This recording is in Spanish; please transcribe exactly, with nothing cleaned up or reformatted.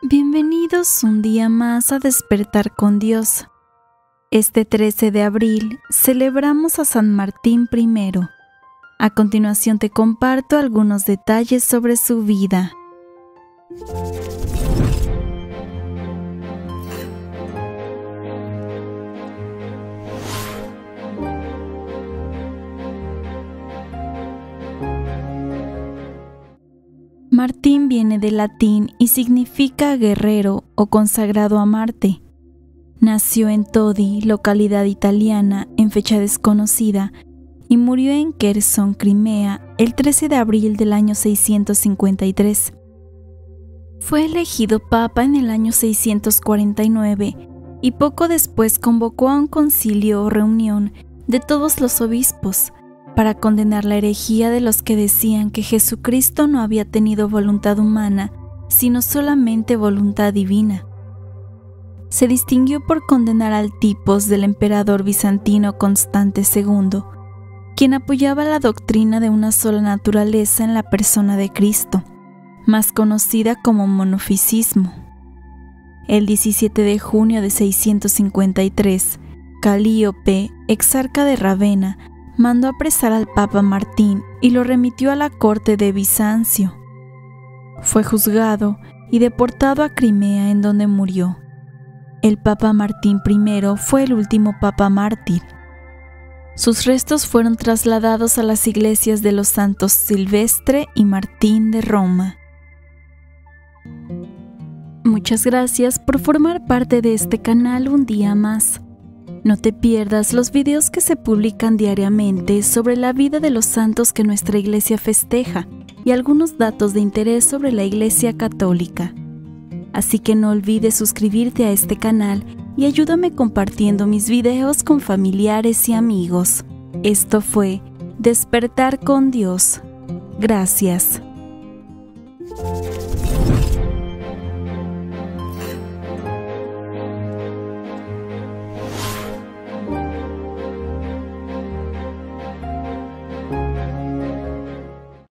Bienvenidos un día más a Despertar con Dios. Este trece de abril celebramos a San Martín primero. A continuación te comparto algunos detalles sobre su vida. Martín viene del latín y significa guerrero o consagrado a Marte. Nació en Todi, localidad italiana, en fecha desconocida, y murió en Kherson, Crimea, el trece de abril del año seiscientos cincuenta y tres. Fue elegido papa en el año seiscientos cuarenta y nueve y poco después convocó a un concilio o reunión de todos los obispos para condenar la herejía de los que decían que Jesucristo no había tenido voluntad humana, sino solamente voluntad divina. Se distinguió por condenar al tipos del emperador bizantino Constante segundo, quien apoyaba la doctrina de una sola naturaleza en la persona de Cristo, más conocida como monofisismo. El diecisiete de junio de seiscientos cincuenta y tres, Calíope, exarca de Rávena, mandó apresar al Papa Martín y lo remitió a la corte de Bizancio. Fue juzgado y deportado a Crimea, en donde murió. El Papa Martín primero fue el último Papa mártir. Sus restos fueron trasladados a las iglesias de los santos Silvestre y Martín de Roma. Muchas gracias por formar parte de este canal un día más. No te pierdas los videos que se publican diariamente sobre la vida de los santos que nuestra iglesia festeja y algunos datos de interés sobre la Iglesia Católica. Así que no olvides suscribirte a este canal y ayúdame compartiendo mis videos con familiares y amigos. Esto fue Despertar con Dios. Gracias.